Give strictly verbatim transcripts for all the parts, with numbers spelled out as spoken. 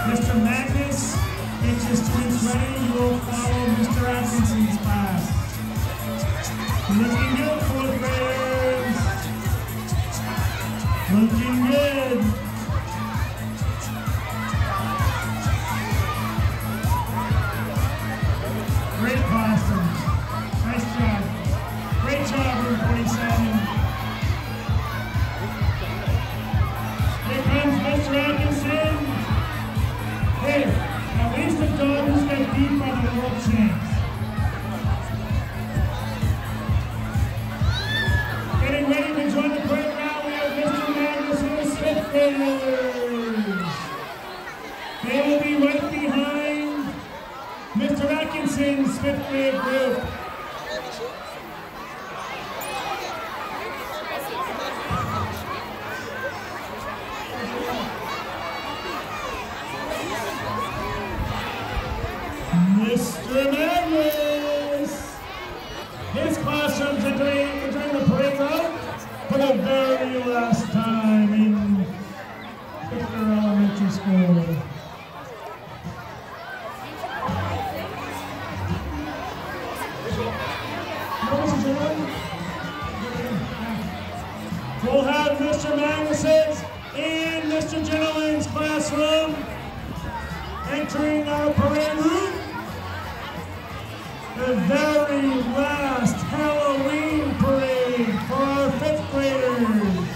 Mister Magnus, get your students ready. You will follow Mister Atkinson's class. Looking good, fourth graders. Looking good. Great costumes. Nice job. Great job, room forty-seven. Here comes Mister Atkinson. Here, at least the dog who's got beat by the world champs. Getting ready to join the parade now, we have Mister Magnus and his fifth graders. They will be right behind Mister Atkinson's fifth grade group. Mister Magnus! His classrooms are doing, doing the parade route for the very last time in Victor Elementary School. We'll have Mister Magnus's and Mister Gentleman's classroom entering our parade route. The very last Halloween parade for our fifth graders.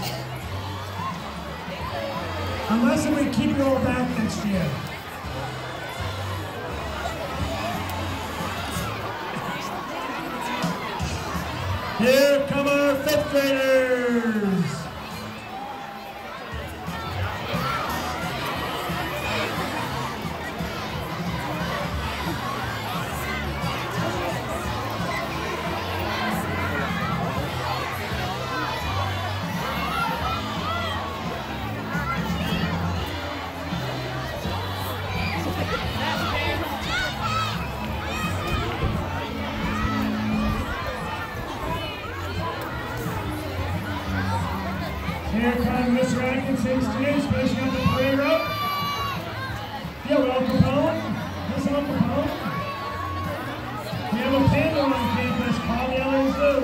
Unless we keep you all back next year. Here come our fifth graders. Here comes Mister Atkinson's students finishing up the parade route. Yeah, we're all Capone. Listen up, Capone. We have a panda on campus called the L A Zoo.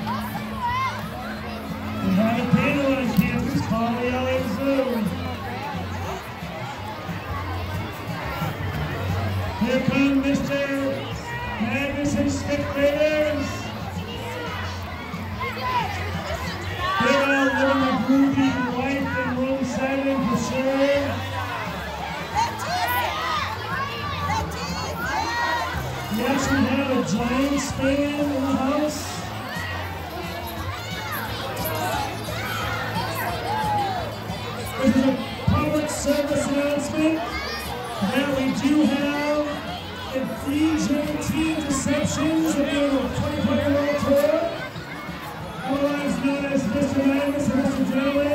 We have a panda on campus called the L A Zoo. Here come Mister Magnus and his fifth graders. They're all living a groovy life in room seven for sure. We actually have a giant stand in the house. This is a public service announcement that we do have a D J T Deceptions at the twenty twenty World Tour. Otherwise known as Mister Magnus and Mister Gentleman.